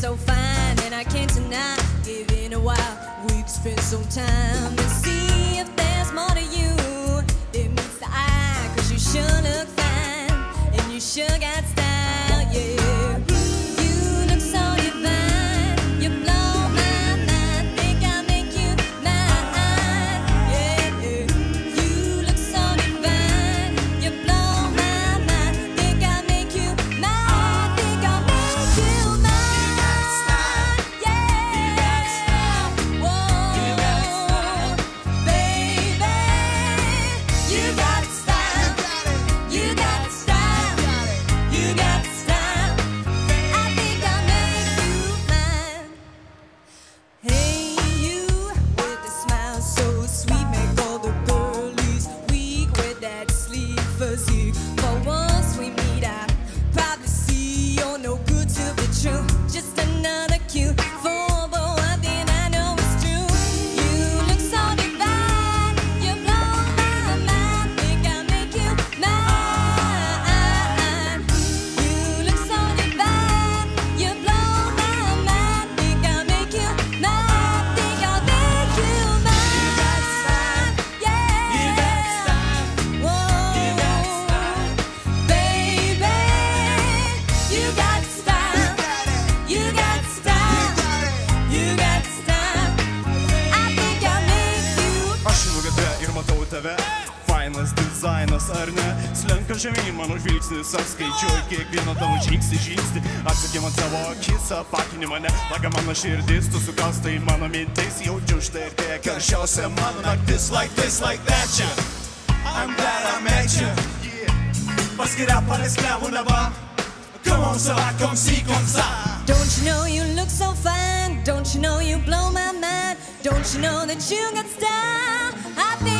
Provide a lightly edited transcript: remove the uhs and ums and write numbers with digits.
so fine, and I can't deny. Give in a while, we could spend some time and see if there's more to you than meets the eye. Cause you sure look fine, and you sure got style, yeah. You look so divine, you blow my mind. Think I'll make you mine, yeah. You look so divine, you blow my mind. Think I'll make you mine, think I'll make you mine, yeah. Whoa, baby, you got style, you got style, you got style. I think I'll make you mine. Hey, you with a smile so sweet, make all the girlies weak with that sleek physique. For once we meet, I probably see you're no good to be true. Just another cute fool, but one thing I know is true. You look so divine, you blow my mind. Think I'll make you mine. You look so divine, you blow my mind. Think I'll make you mine. Think I'll make you mine. Yeah. Whoa, baby, you got style. You got style. You got style. I think I'll make you. Aš ilgate ir matau tave, fainas dizainas ar ne. Slenka žemyn mano žvilgsnis, aš skaičiuoju kiekvieną tavo žingsnį. Atsakė man savo akis, apakini mane, laga mano širdis, tu sukausta į mano mintis. Jaučiu štai ir tai karščiausia mano naktis. Like this, like that, yeah. I'm glad I met you. Paskiria paresklevų neva. Come on, ça va comme ci, comme ça. Don't you know you look so fine? Don't you know you blow my mind? Don't you know that you got style? I think